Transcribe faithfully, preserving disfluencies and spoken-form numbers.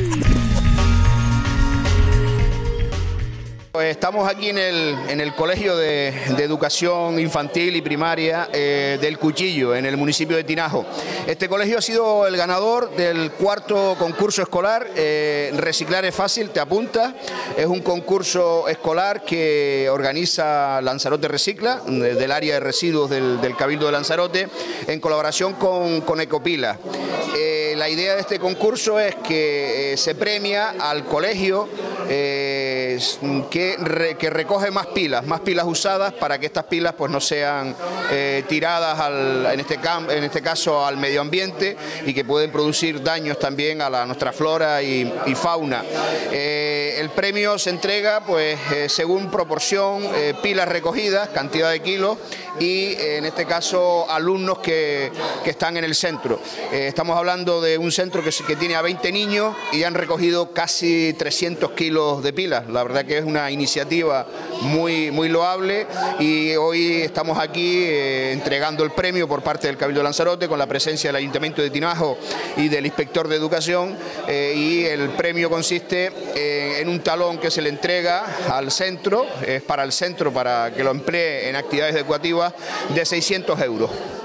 Estamos aquí en el, en el Colegio de, de Educación Infantil y Primaria eh, del Cuchillo, en el municipio de Tinajo. Este colegio ha sido el ganador del cuarto concurso escolar, eh, Reciclar es fácil, te apuntas. Es un concurso escolar que organiza Lanzarote Recicla, del área de residuos del, del Cabildo de Lanzarote, en colaboración con, con Ecopila. Eh, la idea de este concurso es que eh, se premia al colegio eh, que, re, que recoge más pilas, más pilas usadas para que estas pilas pues no sean eh, tiradas al, en, este cam, en este caso al medio ambiente y que pueden producir daños también a la, nuestra flora y, y fauna. Eh, el premio se entrega pues eh, según proporción, eh, pilas recogidas, cantidad de kilos y eh, en este caso alumnos que, que están en el centro. Eh, estamos hablando de un centro que, que tiene a veinte niños y han recogido casi trescientos kilos de pilas. La verdad que es una iniciativa muy, muy loable y hoy estamos aquí eh, entregando el premio por parte del Cabildo de Lanzarote con la presencia del Ayuntamiento de Tinajo y del Inspector de Educación eh, y el premio consiste eh, en un talón que se le entrega al centro, es para el centro para que lo emplee en actividades educativas de seiscientos euros.